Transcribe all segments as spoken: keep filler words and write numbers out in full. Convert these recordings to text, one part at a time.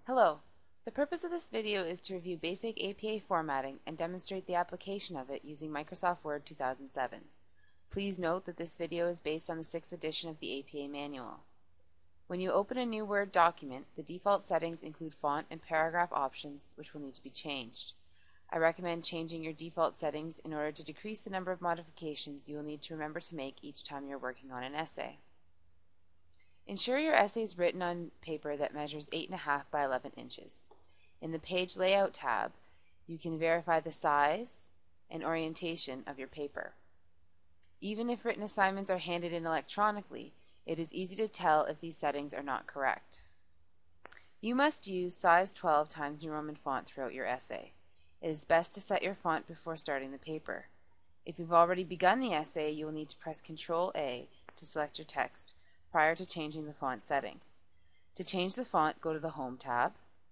Hello. The purpose of this video is to review basic A P A formatting and demonstrate the application of it using Microsoft Word two thousand seven. Please note that this video is based on the sixth edition of the A P A manual. When you open a new Word document, the default settings include font and paragraph options, which will need to be changed. I recommend changing your default settings in order to decrease the number of modifications you will need to remember to make each time you're working on an essay. Ensure your essay is written on paper that measures eight point five by eleven inches. In the Page Layout tab, you can verify the size and orientation of your paper. Even if written assignments are handed in electronically, it is easy to tell if these settings are not correct. You must use size twelve times New Roman font throughout your essay. It is best to set your font before starting the paper. If you've already begun the essay, you will need to press control A to select your text prior to changing the font settings. To change the font, go to the Home tab.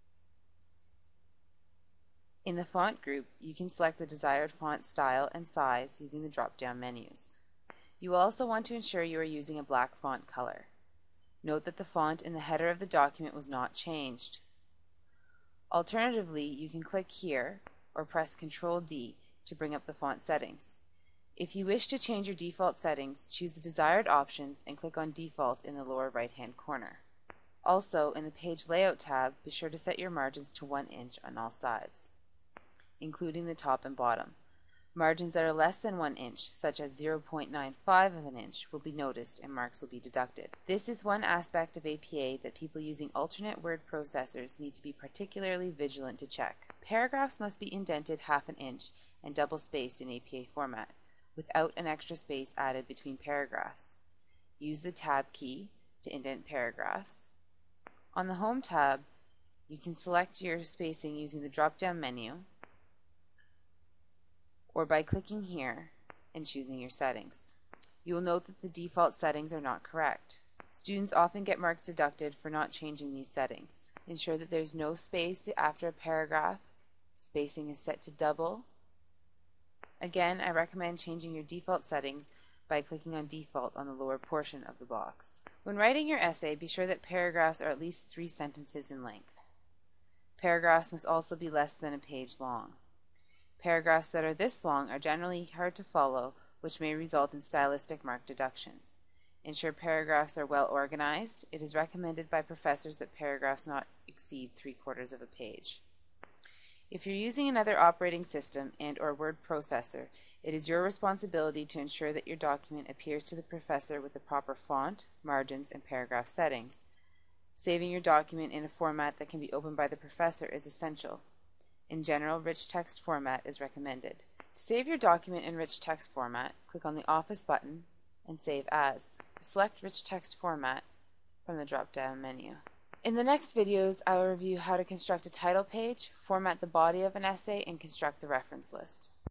In the font group, you can select the desired font style and size using the drop-down menus. You will also want to ensure you are using a black font color. Note that the font in the header of the document was not changed. Alternatively, you can click here or press control D to bring up the font settings. If you wish to change your default settings, choose the desired options and click on Default in the lower right-hand corner. Also, in the Page Layout tab, be sure to set your margins to one inch on all sides, including the top and bottom. Margins that are less than one inch, such as zero point nine five of an inch, will be noticed and marks will be deducted. This is one aspect of A P A that people using alternate word processors need to be particularly vigilant to check. Paragraphs must be indented half an inch and double-spaced in A P A format, without an extra space added between paragraphs. Use the Tab key to indent paragraphs. On the Home tab, you can select your spacing using the drop-down menu or by clicking here and choosing your settings. You will note that the default settings are not correct. Students often get marks deducted for not changing these settings. Ensure that there's no space after a paragraph. Spacing is set to double. Again, I recommend changing your default settings by clicking on Default on the lower portion of the box. When writing your essay, be sure that paragraphs are at least three sentences in length. Paragraphs must also be less than a page long. Paragraphs that are this long are generally hard to follow, which may result in stylistic mark deductions. Ensure paragraphs are well organized. It is recommended by professors that paragraphs not exceed three quarters of a page. If you're using another operating system and or word processor, it is your responsibility to ensure that your document appears to the professor with the proper font, margins, and paragraph settings. Saving your document in a format that can be opened by the professor is essential. In general, rich text format is recommended. To save your document in rich text format, click on the Office button and Save As. Select Rich Text Format from the drop-down menu. In the next videos, I will review how to construct a title page, format the body of an essay, and construct the reference list.